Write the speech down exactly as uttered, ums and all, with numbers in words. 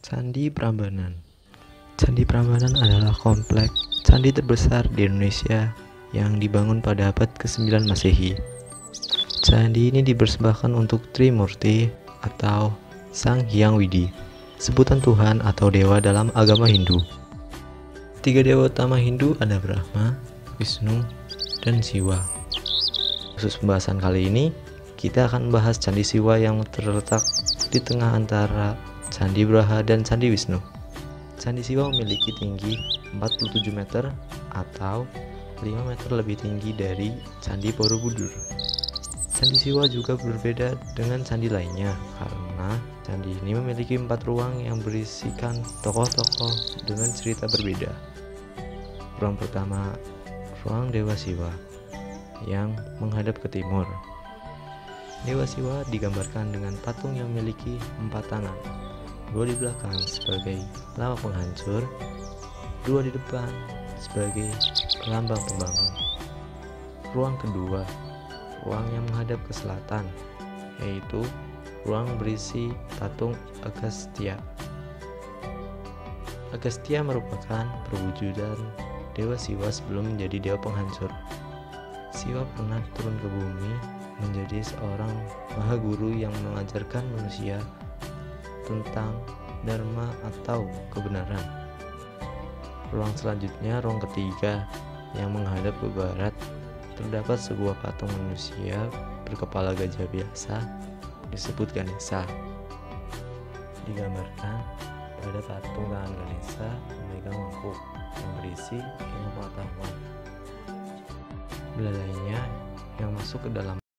Candi Prambanan. Candi Prambanan adalah kompleks candi terbesar di Indonesia yang dibangun pada abad kesembilan Masehi. Candi ini dipersembahkan untuk Trimurti atau Sang Hyang Widi, sebutan Tuhan atau dewa dalam agama Hindu. Tiga dewa utama Hindu ada Brahma, Wisnu, dan Siwa. Khusus pembahasan kali ini, kita akan membahas Candi Siwa yang terletak di tengah antara Candi Braha dan Candi Wisnu. Candi Siwa memiliki tinggi empat puluh tujuh meter atau lima meter lebih tinggi dari Candi Borobudur. Candi Siwa juga berbeda dengan candi lainnya karena candi ini memiliki empat ruang yang berisikan tokoh-tokoh dengan cerita berbeda. Ruang pertama, ruang Dewa Siwa yang menghadap ke timur. Dewa Siwa digambarkan dengan patung yang memiliki empat tangan, dua di belakang sebagai lama penghancur, dua di depan sebagai lambang pembangun. Ruang kedua, ruang yang menghadap ke selatan, yaitu ruang berisi patung Agastya. Agastya merupakan perwujudan Dewa Siwa sebelum menjadi dewa penghancur. Siwa pernah turun ke bumi menjadi seorang maha guru yang mengajarkan manusia tentang dharma atau kebenaran. Ruang selanjutnya, ruang ketiga yang menghadap ke barat, terdapat sebuah patung manusia berkepala gajah biasa disebut Ganesha. Digambarkan pada patung tangan Ganesha memegang mangkuk yang berisi ilmu pengetahuan. Belalainya yang masuk ke dalam